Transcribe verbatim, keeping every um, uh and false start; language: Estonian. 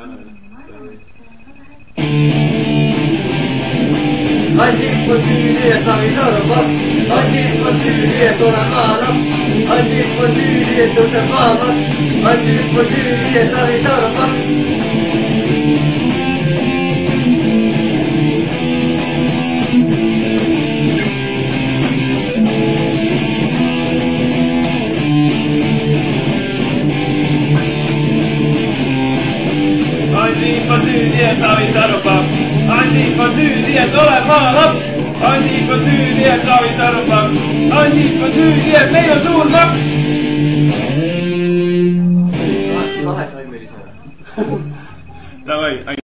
Andsin ma süüdi, et sain arvaks. Andsin ma süüdi, et olen maalaps. Andsin ma süüdi, et tõuseb maamaks. Andsin ma süüdi, et sain arvaks. Andsin ma süüdi, et sain arvaks. Andsin ma süüdi, et olen maalaps. Andsin ma süüdi, et sain arvaks. Andsin ma süüdi, et meil on suur maks. Kahe saime lisada. Davai.